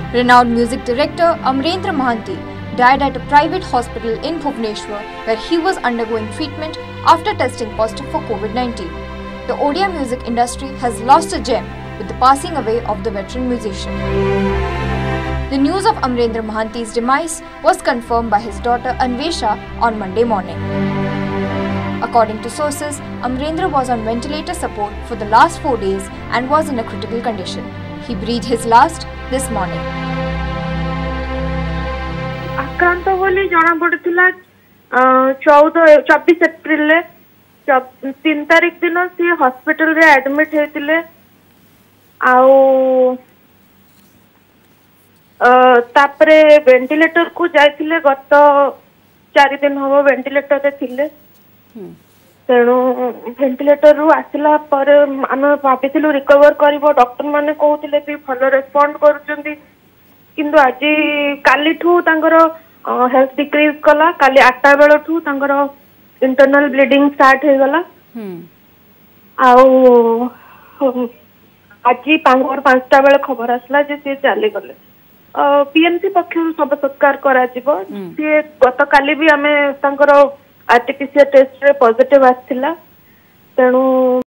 Renowned music director Amrendra Mohanty died at a private hospital in Bhubaneswar where he was undergoing treatment after testing positive for COVID-19. The Odia music industry has lost a gem with the passing away of the veteran musician. The news of Amrendra Mohanty's demise was confirmed by his daughter Anvesha on Monday morning. According to sources, Amrendra was on ventilator support for the last 4 days and was in a critical condition. He breathed his last this morning. आक्रांत बोली जना पड़ता 24 April 3 तारिख दिन सी hospital रे admit होते तापरे ventilator को जाइथिले गत 4 दिन हम वेंटिलेटर रे थिले तेणु वेंटिलेटर रु आसला पर आम भाभी रिकवर करिवो डॉक्टर माने कहउथिले भी भल रेस्पोंड करूचंदी किंतु आज काली ठू तांकर हेल्थ डिक्रीज कला काली 8टा बेल ठू तांकर इंटरनल ब्लीडिंग स्टार्ट हो गला आज 5टा बेल खबर आसला जे से चली गले पीएमसी पक्षर सब सत्कार करा जिवो से गत काली भी आमे तांकर आरटीपीसीआर टेस्ट रे पॉजिटिव आस्थिला तेणु